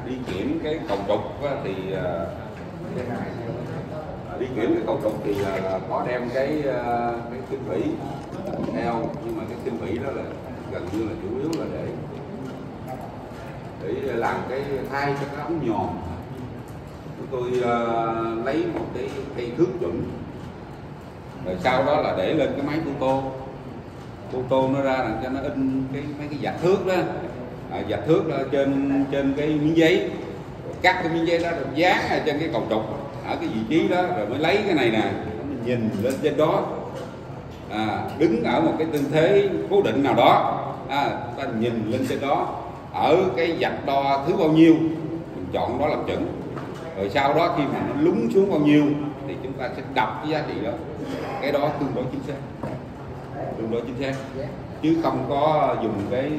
đi kiểm cái cầu trục thì đi kiểm cái cầu trục thì có đem cái kinh vĩ theo, nhưng mà cái kinh vĩ đó là gần như là chủ yếu là để làm cái thay cho cái ống nhòm. Chúng tôi lấy một cái cây thước chuẩn, rồi sau đó là để lên cái máy photo nó ra làm cho nó in mấy cái vạch thước đó, vạch thước đó trên cái miếng giấy, rồi cắt cái miếng giấy đó rồi dán ở trên cái cầu trục ở cái vị trí đó, rồi mới lấy cái này nè, mình nhìn lên trên đó, đứng ở một cái tư thế cố định nào đó, ta nhìn lên trên đó ở cái vạch đo thứ bao nhiêu mình chọn đó làm chuẩn, rồi sau đó khi mà nó lún xuống bao nhiêu thì chúng ta sẽ đập cái giá trị đó, cái đó tương đối chính xác, chứ không có dùng cái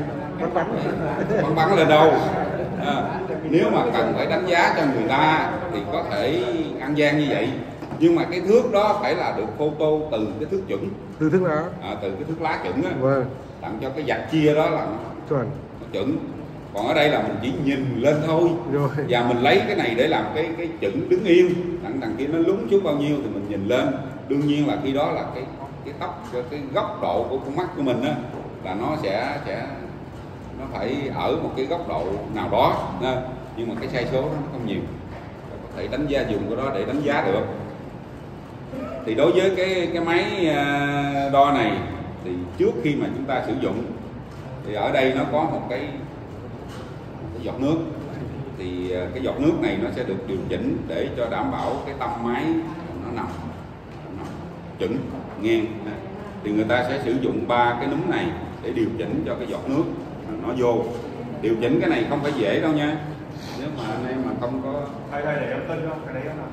bắn lên đâu. Nếu mà cần phải đánh giá cho người ta thì có thể ăn gian như vậy, nhưng mà cái thước đó phải là được photo từ cái thước chuẩn, từ thước lá, từ cái thước lá chuẩn á, vâng, tặng cho cái vạch chia đó là nó chuẩn. Còn ở đây là mình chỉ nhìn lên thôi rồi, và mình lấy cái này để làm cái chuẩn đứng yên, đằng kia nó lún xuống bao nhiêu thì mình nhìn lên. Đương nhiên là khi đó là cái cái góc độ của con mắt của mình á, là nó sẽ nó phải ở một cái góc độ nào đó, nhưng mà cái sai số nó không nhiều, có thể đánh giá dùng cái đó để đánh giá được. Thì đối với cái máy đo này thì trước khi mà chúng ta sử dụng thì ở đây nó có một cái giọt nước, thì cái giọt nước này nó sẽ được điều chỉnh để cho đảm bảo cái tâm máy nó nằm chuẩn ngang. Thì người ta sẽ sử dụng 3 cái núm này để điều chỉnh cho cái giọt nước nó vô. Điều chỉnh cái này không phải dễ đâu nha, nếu mà anh em mà không có thầy để em tin không, cái đấy em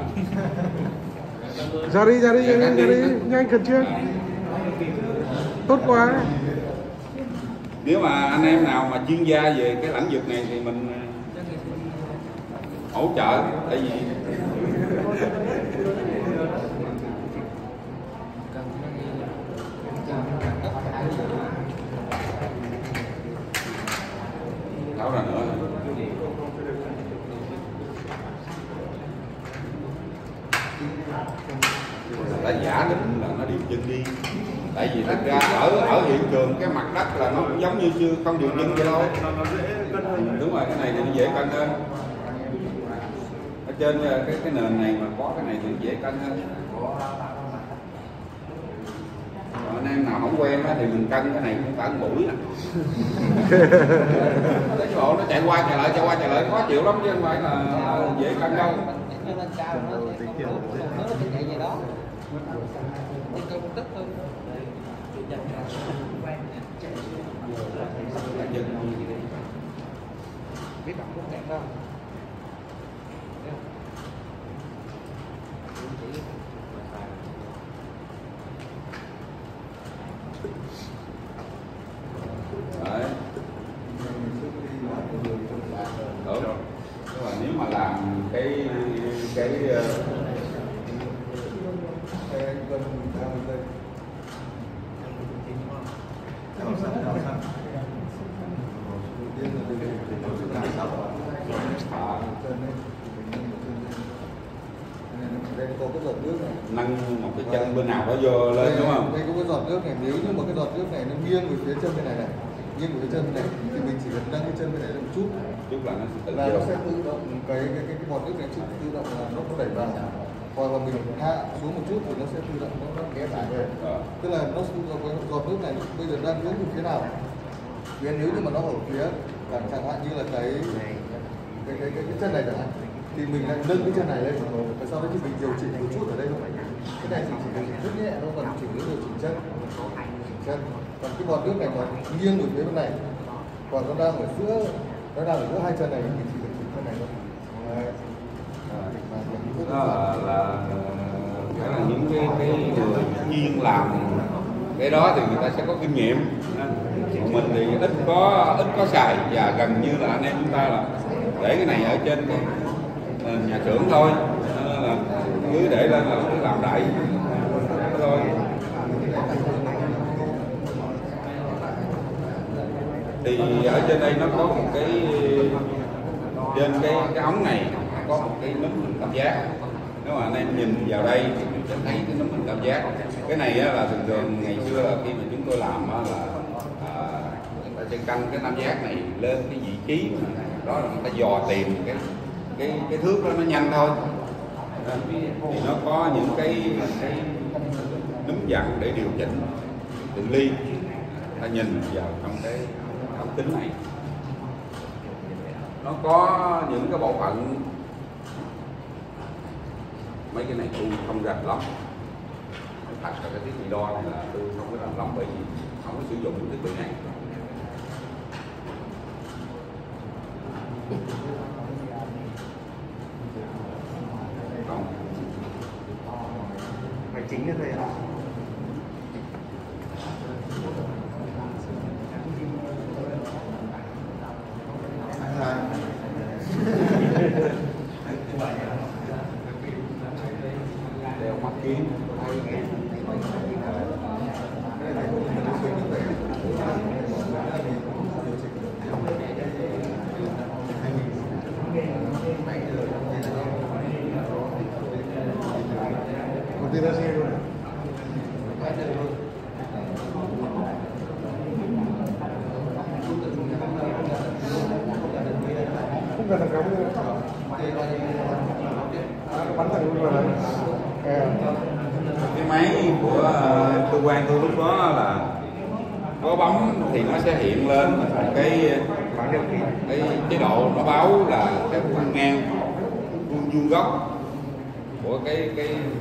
làm. Ra đi nhanh khẩn trương, tốt quá. Nếu mà anh em nào mà chuyên gia về cái lĩnh vực này thì mình hỗ trợ, tại vì tháo ra nữa. Ta giả định là nó điều chỉnh đi, tại vì thật ra ở hiện trường cái mặt đất là nó cũng giống như chưa không điều chỉnh vậy đâu. Đúng rồi, cái này thì nó dễ cân hơn. Ở trên cái nền này mà có cái này thì dễ cân hơn. Còn anh em nào không quen thì mình cân cái này cũng phải mũi nè. Cái bộ nó chạy qua chạy lại khó chịu lắm, chứ không phải là dễ cân đâu. Biết đọc cũng đẹp đâu. Đấy. Đúng. Nhưng mà nếu mà làm cái đây có cái giọt nước này, nâng một cái chân bên nào đó vô lên đúng không? Đây có cái giọt nước này, nếu như mà cái giọt nước này nó nghiêng về phía chân bên này nghiêng về phía chân này thì mình chỉ cần nâng cái chân bên này một chút là nó sẽ tự là nó sẽ tự động cái bọt nước này tự động là nó đẩy vào, hoặc là mình hạ xuống một chút thì nó sẽ tự động nó kéo lại về. Tức là nó cái giọt nước này bây giờ đang hướng về phía nào, vì nếu như mà nó ở phía chẳng hạn như là cái chân này chẳng hạn thì mình lại nâng cái chân này lên, và sau đó thì mình điều chỉnh một chút ở đây thôi. Cái này thì chỉ điều chỉnh rất nhẹ, nó còn chỉnh cái điều chỉnh chân. Còn cái bọt nước này còn nghiêng về phía bên này, còn nó đang ở giữa hai chân này, mình chỉ điều chỉnh chân này thôi. Đó là những cái người chuyên làm cái đó thì người ta sẽ có kinh nghiệm. Còn mình thì ít có xài, và gần như là anh em chúng ta là để cái này ở trên nhà xưởng thôi, là cứ để lên là cứ làm đại thôi. Thì ở trên đây nó có một cái trên cái ống này có một cái núm hình tam giác. Nếu mà anh em nhìn vào đây thì mình sẽ thấy cái núm hình tam giác. Cái này là thường thường ngày xưa là khi mà chúng tôi làm là người ta sẽ canh cái tam giác này lên cái vị trí đó, là người ta dò tìm cái thước đó nó nhanh thôi. Thì nó có những cái núm dặn để điều chỉnh tự ly. Ta nhìn vào trong cái ống kính này, nó có những cái bộ phận, mấy cái này tôi không rành lắm, thật là cái thiết bị đo này là tôi không có rành lắm, bởi vì không có sử dụng cái thiết bị này. Không. Máy chính như thế ạ. Đeo mắt kiến. Không cần thằng cống nữa. Bắn thằng luôn rồi. Cái máy của cơ quan tôi lúc đó là có bấm thì nó sẽ hiện lên cái chế độ nó báo là cái khuôn ngang, khuôn vuông góc của cái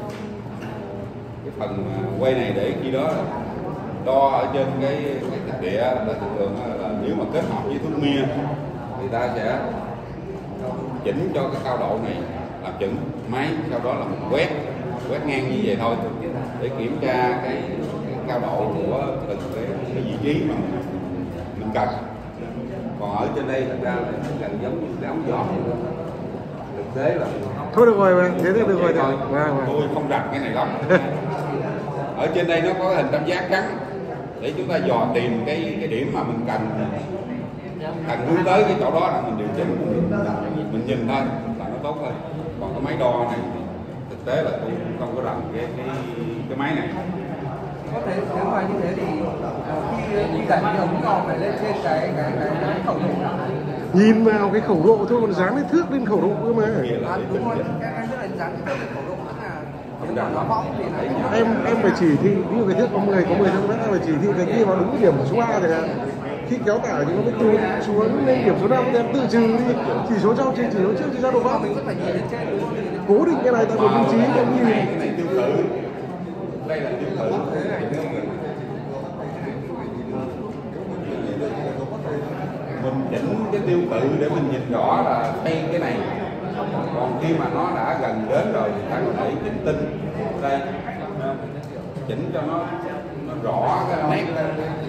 phần quay này, để khi đó đo ở trên cái thực địa là thường thường là nếu mà kết hợp với thước mia thì ta sẽ chỉnh cho cái cao độ này làm chuẩn máy, sau đó là mình quét ngang như vậy thôi để kiểm tra cái cao độ của từng cái vị trí mà mình cần. Còn ở trên đây thật ra là gần giống như cái ống giọt, thực tế là thôi được rồi mà, thế thì được rồi thôi. Tôi không rành cái này lắm. Ở trên đây nó có cái hình tam giác trắng để chúng ta dò tìm cái điểm mà mình cần hướng tới cái chỗ đó là mình điều chỉnh, mình nhìn thôi là nó tốt hơn. Còn cái máy đo này thì thực tế là tôi không có rành cái máy này. Có thể nếu mà như thế thì khi đặt cái ống đo phải lên trên cái khẩu độ. Nhìn vào cái khẩu độ thôi, còn dán cái thước lên khẩu độ cơ mà. Đúng rồi, em rất là dán cái thước lên khẩu độ, tức là nếu mà nó võng thì em phải chỉ thị, ví dụ cái thước có 10 cm, phải chỉ thị cái kia vào đúng điểm số 3 thì khi kéo tải thì nó mới tụt xuống lên điểm số 5, thì em tự trừ đi chỉ số sau trên chỉ số trước thì ra độ võng. mình rất là nhìn lên trên đúng không? Cố định cái này tại một vị trí em nhìn. Cái này tiêu cự, đây là tiêu cự. Mình chỉnh cái tiêu cự để mình nhìn rõ là thay cái này. Còn khi mà nó đã gần đến rồi thì ta có thể chỉnh tinh đây, chỉnh cho nó rõ cái nét lên.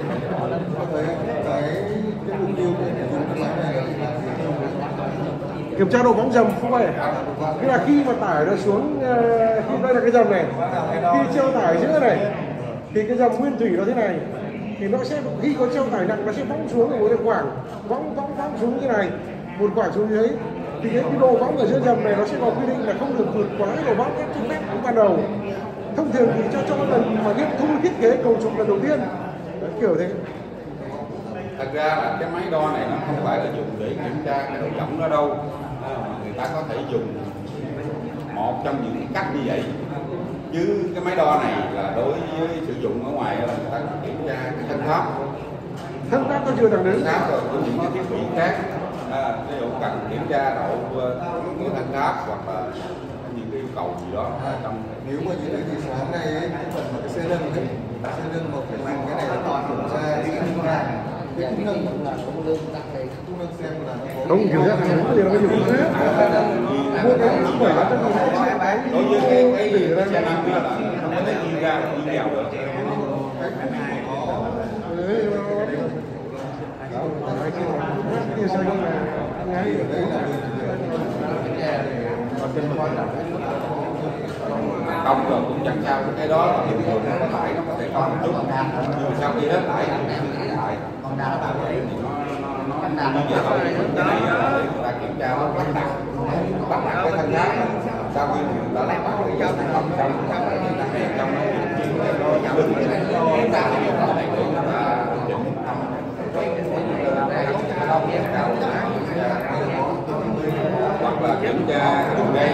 Kiểm tra độ bóng dầm không phải. Tức là khi mà tải nó xuống, khi đây là cái dầm này, khi treo tải giữa này thì cái dầm nguyên thủy nó thế này, thì nó sẽ khi có treo tải nặng nó sẽ bóng xuống ở một cái khoảng bóng xuống như này, một khoảng xuống dưới, thì cái độ bóng ở giữa dầm này nó sẽ có quy định là không được vượt quá độ bóng các cho phép ban đầu. Thông thường thì cho lần mà nghiệm thu thiết kế cầu trục lần đầu tiên đấy, kiểu thế. Thật ra là cái máy đo này nó không phải là dùng để kiểm tra cái độ rộng đó đâu, người ta có thể dùng một trong những cách như vậy, chứ cái máy đo này là đối với sử dụng ở ngoài là người ta kiểm tra cái thân tháp Nó chưa đằng đến. thân tháp rồi của những cái thiết bị khác, ví dụ cần kiểm tra độ của thân tháp hoặc là những cái yêu cầu gì đó trong. Nếu mà như thế thì sáng nay ấy, cái phần mà cái xe nâng ấy, xe nâng một cái lành cái này là toàn kiểm tra cái công nâng là công nâng đặt cái công nâng xem là Không kiểm tra thằng cái gì nó có nhiều thứ. Mua cái phải là Đối với cái xe nâng đó là không có thể đi ra đi vào được. Không rồi cũng chẳng sao, cái đó là thường thường nó tải nó có thể có một chút, nhưng sau khi hết tải thì nó như vậy thôi. Cái này là để người ta kiểm tra nó bắt đặt cái thân tháp sau khi mình đã làm cái sản phẩm xong chúng ta hẹn trong nó lưng chúng ta đầy đủ hoặc là kiểm tra đường dây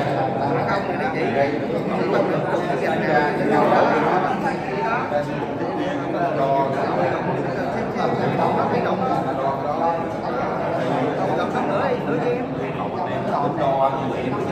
kiểm tra nhau đó cho